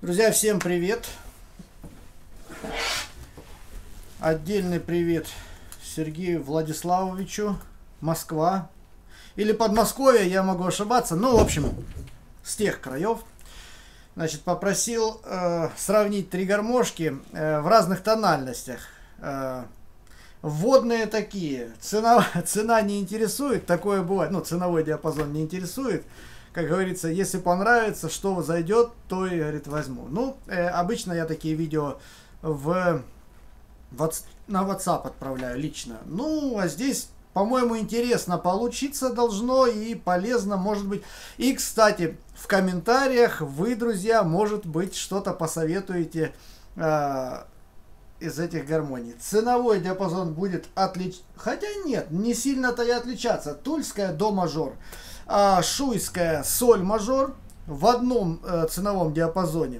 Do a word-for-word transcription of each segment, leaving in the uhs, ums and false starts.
Друзья, всем привет! Отдельный привет Сергею Владиславовичу, Москва. Или Подмосковье, я могу ошибаться. Ну, в общем, с тех краев. Значит, попросил э, сравнить три гармошки э, в разных тональностях. Э, вводные такие. Цена, цена не интересует, такое бывает. Ну, ценовой диапазон не интересует. Как говорится, если понравится, что зайдет, то и, говорит, возьму. Ну, э, обычно я такие видео в, в, на WhatsApp отправляю лично. Ну, а здесь, по-моему, интересно получиться должно и полезно, может быть. И, кстати, в комментариях вы, друзья, может быть, что-то посоветуете э, из этих гармоний. Ценовой диапазон будет отличаться. Хотя нет, не сильно-то и отличаться. Тульская до мажор. А шуйская соль мажор в одном э, ценовом диапазоне.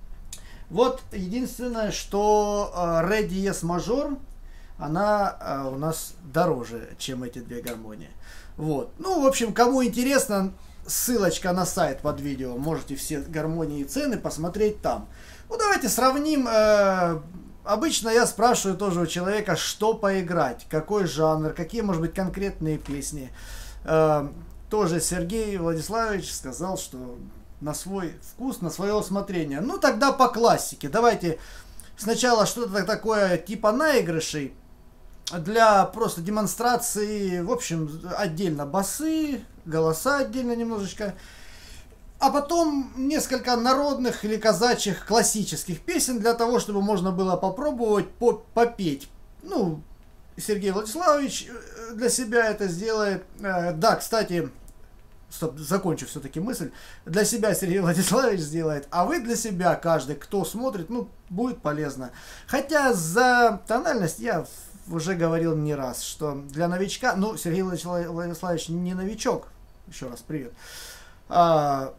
Вот единственное, что э, ре диез мажор, она э, у нас дороже, чем эти две гармонии. Вот. Ну, в общем, кому интересно, ссылочка на сайт под видео. Можете все гармонии и цены посмотреть там. Ну, давайте сравним. Э, обычно я спрашиваю тоже у человека, что поиграть, какой жанр, какие, может быть, конкретные песни. Э, Тоже Сергей Владиславович сказал, что на свой вкус, на свое усмотрение. Ну, тогда по классике. Давайте сначала что-то такое типа наигрышей для просто демонстрации. В общем, отдельно басы, голоса отдельно немножечко. А потом несколько народных или казачьих классических песен для того, чтобы можно было попробовать попеть. Ну, Сергей Владиславович для себя это сделает. Да, кстати, стоп, закончу все-таки мысль. Для себя Сергей Владиславович сделает, а вы для себя, каждый, кто смотрит, ну, будет полезно. Хотя за тональность я уже говорил не раз, что для новичка, ну, Сергей Владиславович не новичок, еще раз привет. А,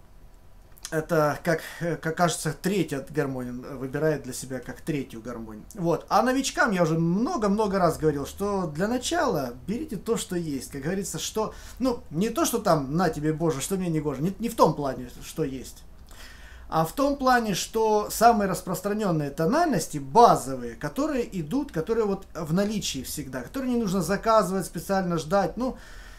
это, как, как кажется, третья гармония выбирает для себя как третью гармонию. Вот. А новичкам я уже много-много раз говорил, что для начала берите то, что есть. Как говорится, что... Ну, не то, что там, на тебе, Боже, что мне не гоже. Не, не в том плане, что есть. А в том плане, что самые распространенные тональности, базовые, которые идут, которые вот в наличии всегда, которые не нужно заказывать, специально ждать, ну...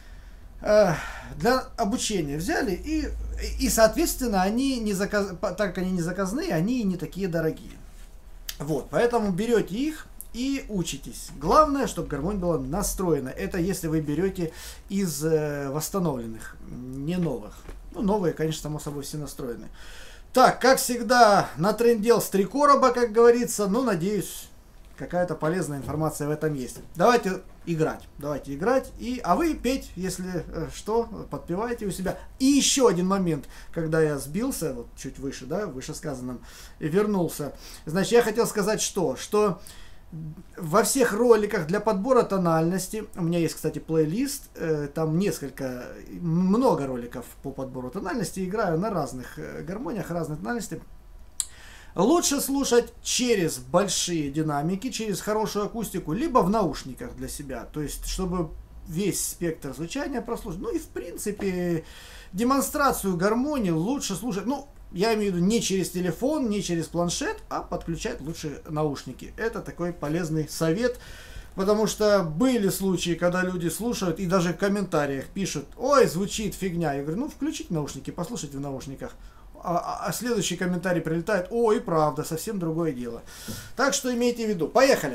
для обучения взяли и, и соответственно, они не заказ... так как они не заказные, они не такие дорогие. Вот, поэтому берете их и учитесь. Главное, чтобы гармония была настроена. Это если вы берете из э, восстановленных, не новых. Ну, новые, конечно, само собой, все настроены. Так, как всегда, натрендел с три короба, как говорится. Ну, надеюсь, какая-то полезная информация в этом есть. Давайте играть. Давайте играть. И, а вы петь, если э, что, подпевайте у себя. И еще один момент, когда я сбился, вот чуть выше, да, выше сказанном, и вернулся. Значит, я хотел сказать что? Что во всех роликах для подбора тональности, у меня есть, кстати, плейлист, э, там несколько, много роликов по подбору тональности, играю на разных э, гармониях, разных тональностей. Лучше слушать через большие динамики, через хорошую акустику, либо в наушниках для себя. То есть, чтобы весь спектр звучания прослушать. Ну и в принципе, демонстрацию гармонии лучше слушать. Ну, я имею в виду не через телефон, не через планшет, а подключать лучше наушники. Это такой полезный совет. Потому что были случаи, когда люди слушают и даже в комментариях пишут: ой, звучит фигня. Я говорю, ну включите наушники, послушайте в наушниках. А, а следующий комментарий прилетает: ой, правда, совсем другое дело. Так что имейте в виду. Поехали!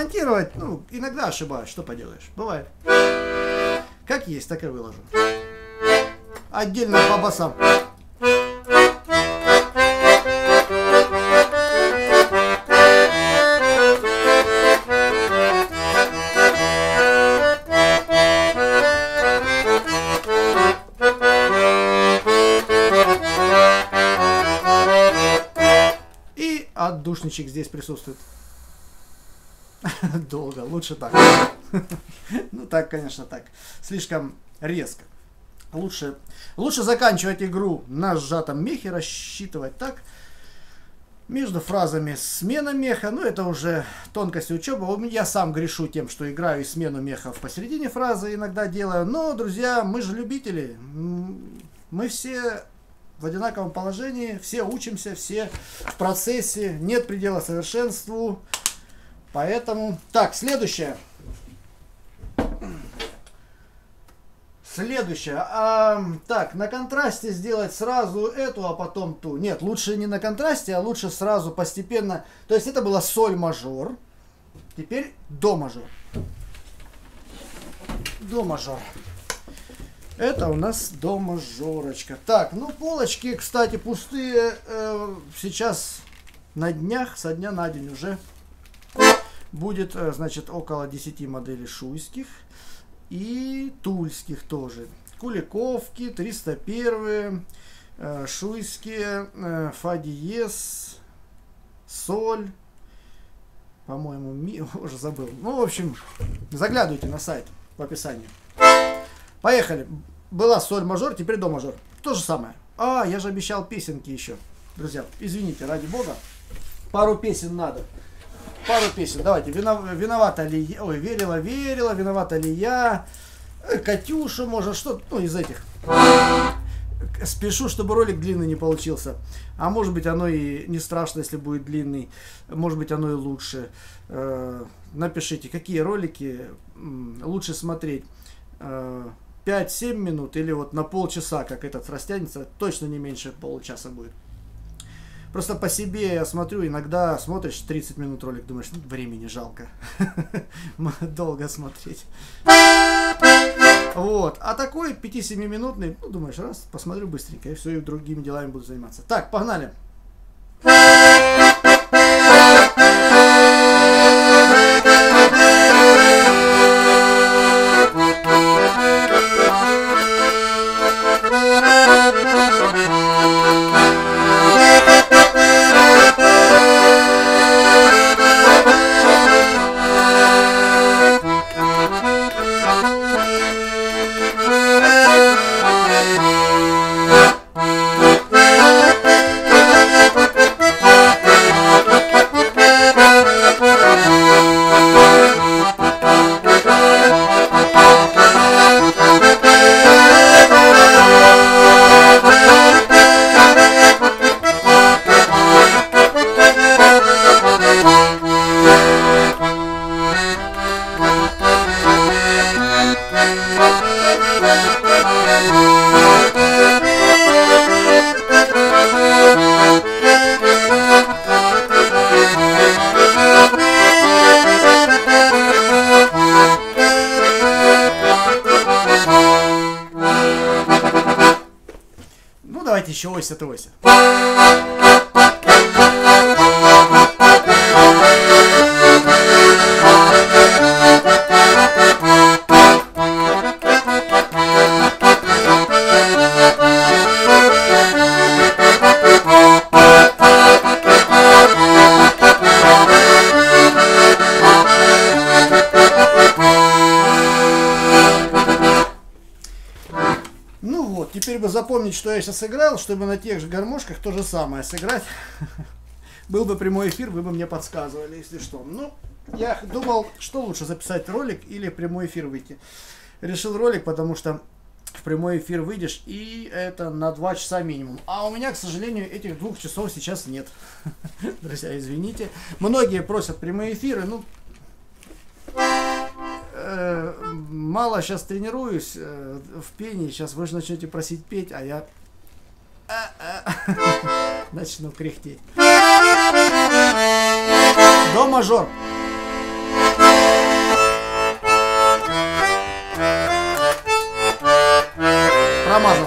монтировать, ну, иногда ошибаюсь, что поделаешь, бывает. Как есть, так и выложу. Отдельно по басам. И отдушничек здесь присутствует. Долго, лучше так. Ну так, конечно, так. Слишком резко. Лучше, лучше заканчивать игру на сжатом мехе, рассчитывать так. Между фразами смена меха, ну это уже тонкости учебы. Я сам грешу тем, что играю и смену мехов посередине фразы иногда делаю. Но, друзья, мы же любители. Мы все в одинаковом положении, все учимся, все в процессе. Нет предела совершенству. Поэтому... Так, следующее. Следующее. А, так, на контрасте сделать сразу эту, а потом ту. Нет, лучше не на контрасте, а лучше сразу постепенно. То есть это было соль мажор. Теперь до мажор. До мажор. Это у нас до мажорочка. Так, ну полочки, кстати, пустые. Э, сейчас на днях, со дня на день уже будет, э, значит, около десяти моделей шуйских. И тульских тоже. Куликовки, триста один, э, шуйские, э, фа диез, соль. По-моему, ми... уже забыл. Ну, в общем, заглядывайте на сайт в описании. Поехали. Была соль мажор, теперь до мажор. То же самое. А, я же обещал песенки еще. Друзья, извините, ради бога. Пару песен надо. Пару песен. Давайте. Винов... Виновата ли я? Ой, верила, верила. Виновата ли я? Катюша, может, что? Ну, из этих. Спешу, чтобы ролик длинный не получился. А может быть, оно и не страшно, если будет длинный. Может быть, оно и лучше. Напишите, какие ролики лучше смотреть. пять-семь минут или вот на полчаса, как этот растянется. Точно не меньше получаса будет. Просто по себе я смотрю, иногда смотришь тридцать минут ролик, думаешь, ну, времени жалко. Долго смотреть. Вот. А такой пяти-семиминутный, ну, думаешь, раз, посмотрю быстренько, и все, и другими делами буду заниматься. Так, погнали. Давайте еще ойся-то ойся. Теперь бы запомнить, что я сейчас играл, чтобы на тех же гармошках то же самое сыграть. Был бы прямой эфир, вы бы мне подсказывали, если что. Ну, я думал, что лучше, записать ролик или прямой эфир выйти. Решил ролик, потому что в прямой эфир выйдешь, и это на два часа минимум. А у меня, к сожалению, этих двух часов сейчас нет. Друзья, извините. Многие просят прямые эфиры, ну... Мало сейчас тренируюсь э, в пении. Сейчас вы же начнете просить петь, а я начну кряхтеть. До мажор. промазал.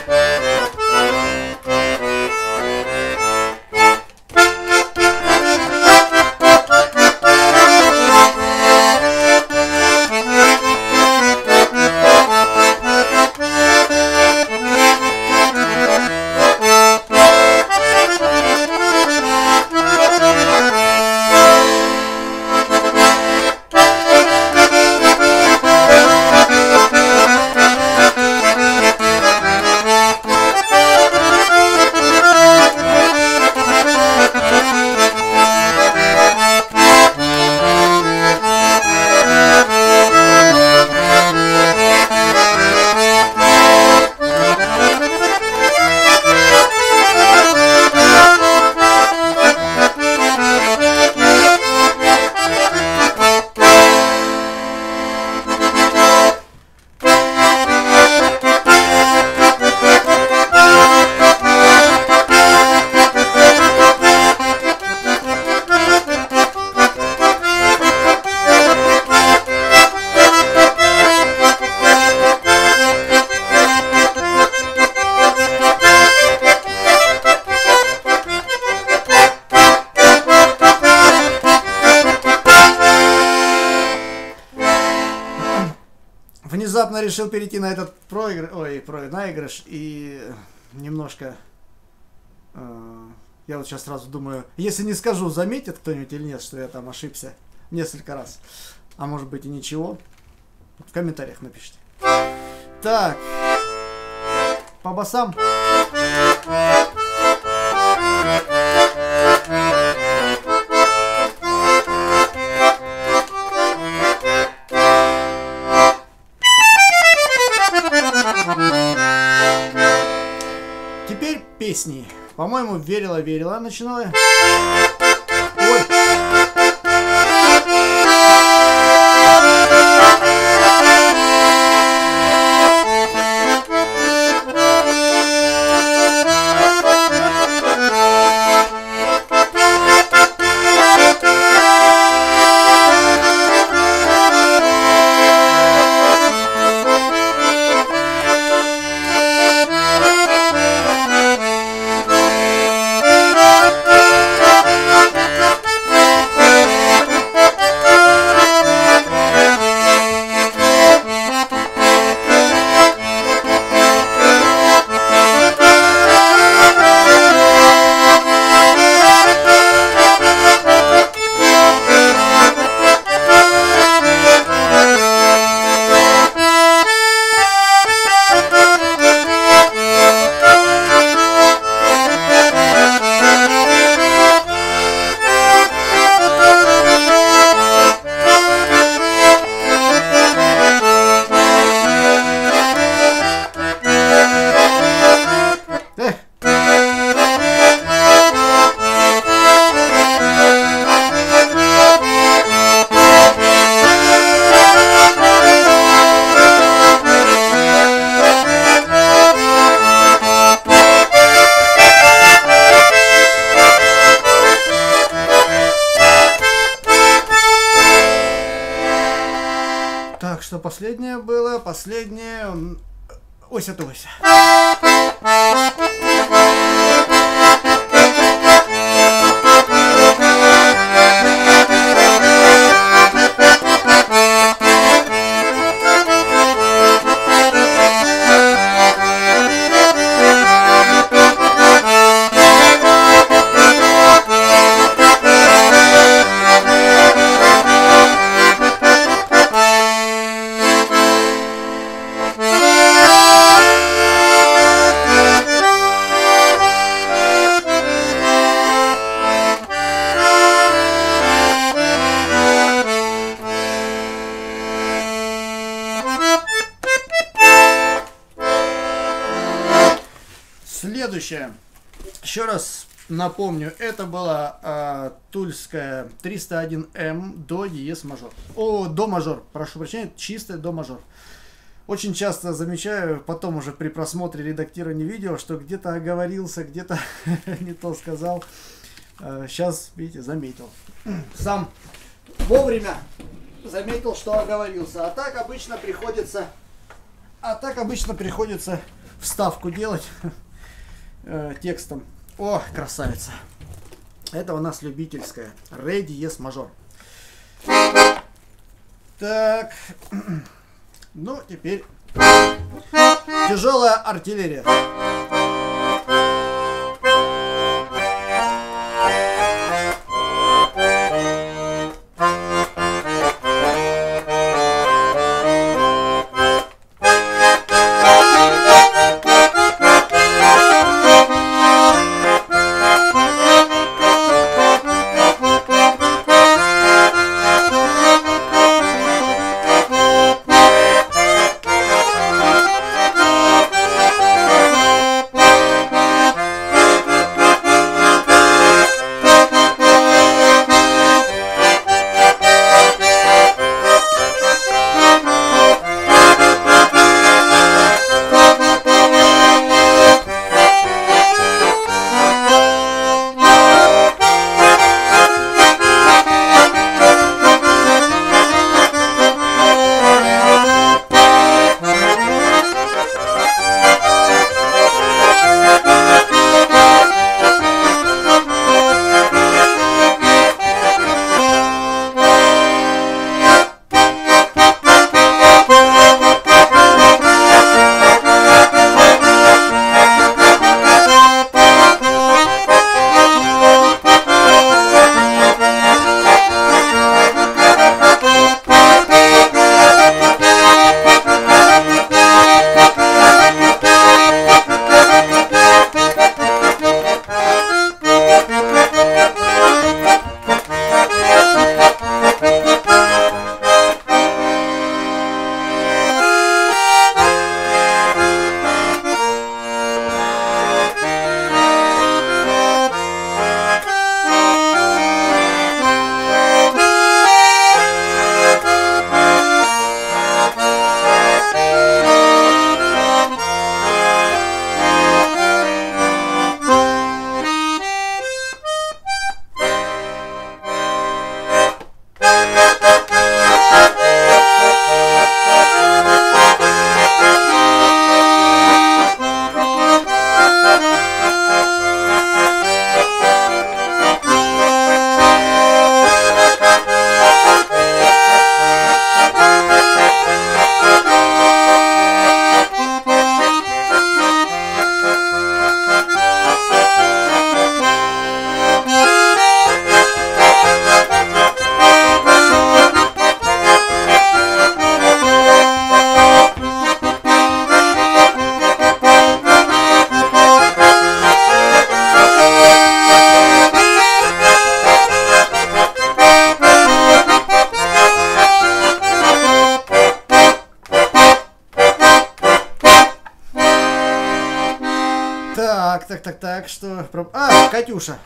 Внезапно решил перейти на этот проигрыш, ой, про, наигрыш и немножко, э, я вот сейчас сразу думаю, если не скажу, заметит кто-нибудь или нет, что я там ошибся несколько раз, а может быть и ничего, в комментариях напишите. Так, по басам. Теперь песни. По-моему, верила, верила, начинала. Ой. Так, что последнее было? Последнее... Ося Туся. Следующее. Еще раз напомню, это была э, тульская триста один эм до диез мажор. О, до мажор, прошу прощения, чистая до мажор. Очень часто замечаю, потом уже при просмотре редактирования видео, что где-то оговорился, где-то не то сказал. Э, сейчас, видите, заметил. Сам вовремя заметил, что оговорился. А так обычно приходится... А так обычно приходится вставку делать э, текстом. О, красавица. Это у нас любительская. Ре диез мажор. Так. Ну, теперь тяжелая артиллерия. Так, так, так, так, что... А, Катюша.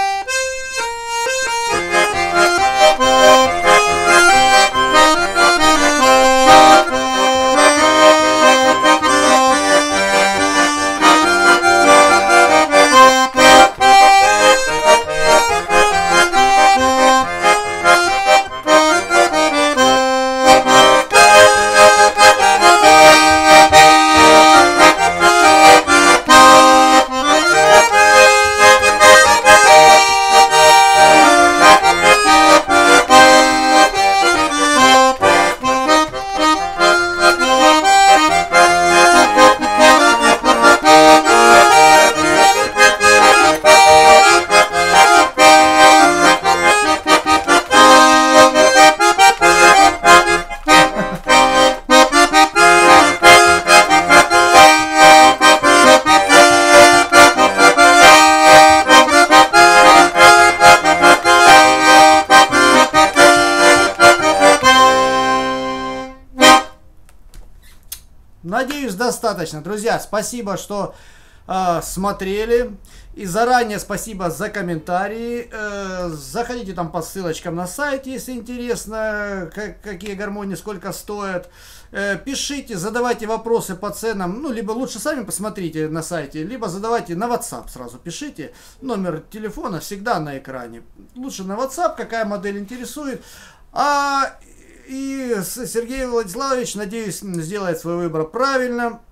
Надеюсь, достаточно. Друзья, спасибо, что э, смотрели. И заранее спасибо за комментарии. Э, заходите там по ссылочкам на сайт, если интересно, как, какие гармонии, сколько стоят. Э, пишите, задавайте вопросы по ценам. Ну, либо лучше сами посмотрите на сайте, либо задавайте на WhatsApp сразу. Пишите. Номер телефона всегда на экране. Лучше на WhatsApp, какая модель интересует. А... И Сергей Владиславович, надеюсь, сделает свой выбор правильно.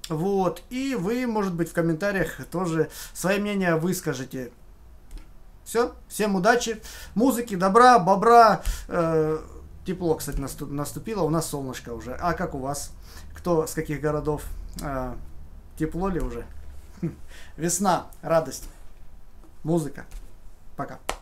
Вот. И вы, может быть, в комментариях тоже свое мнение выскажете. Все. Всем удачи. Музыки, добра, бобра. Э, тепло, кстати, наступило. У нас солнышко уже. А как у вас? Кто с каких городов? Э, тепло ли уже? Весна, радость, музыка. Пока.